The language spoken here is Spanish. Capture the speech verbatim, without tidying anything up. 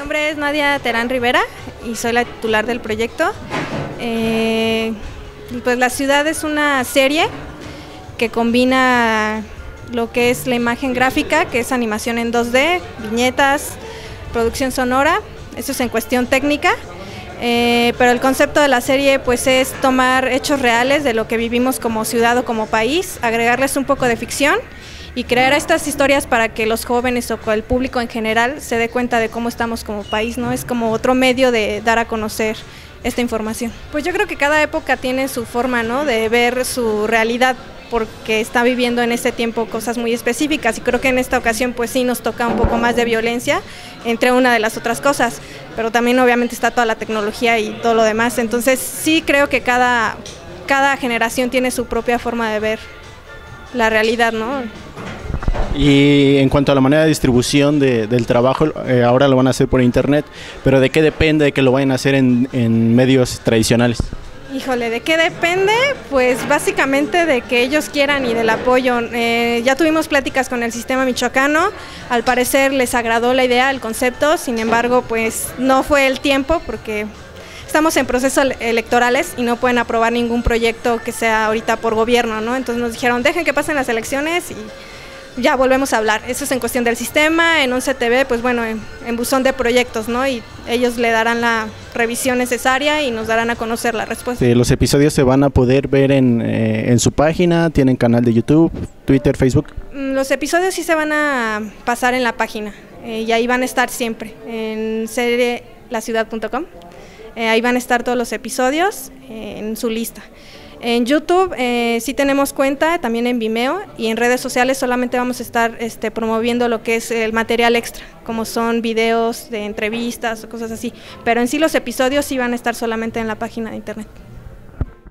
nombre es Nadia Terán Rivera y soy la titular del proyecto. Eh, pues La Ciudad es una serie que combina lo que es la imagen gráfica, que es animación en dos D, viñetas, producción sonora, eso es en cuestión técnica, eh, pero el concepto de la serie pues es tomar hechos reales de lo que vivimos como ciudad o como país, agregarles un poco de ficción y crear estas historias para que los jóvenes o el público en general se dé cuenta de cómo estamos como país, ¿no? Es como otro medio de dar a conocer esta información. Pues yo creo que cada época tiene su forma, ¿no?, de ver su realidad, porque está viviendo en este tiempo cosas muy específicas y creo que en esta ocasión pues sí nos toca un poco más de violencia entre una de las otras cosas, pero también obviamente está toda la tecnología y todo lo demás, entonces sí creo que cada, cada generación tiene su propia forma de ver la realidad, ¿no? Y en cuanto a la manera de distribución de, del trabajo, eh, ahora lo van a hacer por internet, pero ¿de qué depende de que lo vayan a hacer en, en medios tradicionales? Híjole, ¿de qué depende? Pues básicamente de que ellos quieran y del apoyo. Eh, ya tuvimos pláticas con el sistema michoacano, al parecer les agradó la idea, el concepto, sin embargo pues no fue el tiempo porque estamos en procesos electorales y no pueden aprobar ningún proyecto que sea ahorita por gobierno, ¿no? Entonces nos dijeron, dejen que pasen las elecciones y ya volvemos a hablar. Eso es en cuestión del sistema. En once T V, pues bueno, en, en buzón de proyectos, ¿no? Y ellos le darán la revisión necesaria y nos darán a conocer la respuesta. Sí, los episodios se van a poder ver en, eh, en su página, tienen canal de YouTube, Twitter, Facebook. Los episodios sí se van a pasar en la página eh, y ahí van a estar siempre, en serie la ciudad punto com. Eh, ahí van a estar todos los episodios eh, en su lista. En YouTube eh, sí tenemos cuenta, también en Vimeo, y en redes sociales solamente vamos a estar este, promoviendo lo que es el material extra, como son videos de entrevistas o cosas así, pero en sí los episodios sí van a estar solamente en la página de internet.